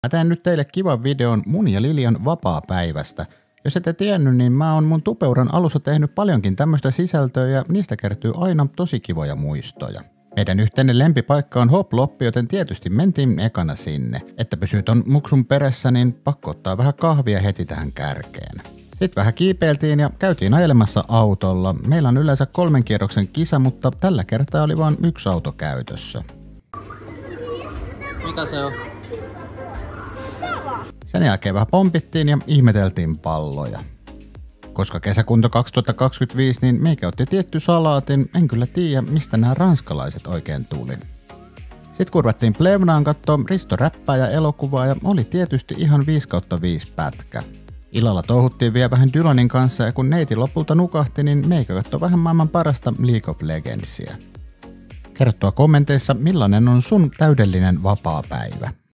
Mä teen nyt teille kivan videon mun ja Lilian vapaapäivästä. Jos ette tiennyt, niin mä oon mun tupeuran alussa tehnyt paljonkin tämmöistä sisältöä ja niistä kertyy aina tosi kivoja muistoja. Meidän yhteinen lempipaikka on Hoploppi, joten tietysti mentiin ekana sinne. Että pysyy ton muksun perässä, niin pakko ottaa vähän kahvia heti tähän kärkeen. Sitten vähän kiipeiltiin ja käytiin ajelemassa autolla. Meillä on yleensä 3 kierroksen kisa, mutta tällä kertaa oli vain 1 auto käytössä. Mitä se on? Sen jälkeen vähän pompittiin ja ihmeteltiin palloja. Koska kesäkunto 2025, niin meikä otti tietty salaatin, en kyllä tiedä mistä nämä ranskalaiset oikein tuli. Sitten kurvattiin Plevnaan kattoo Risto räppää ja elokuvaa ja oli tietysti ihan 5/5 pätkä. Illalla touhuttiin vielä vähän Dylanin kanssa ja kun neiti lopulta nukahti, niin meikä katsoi vähän maailman parasta League of Legendsia. Kerro kommenteissa, millainen on sun täydellinen vapaapäivä.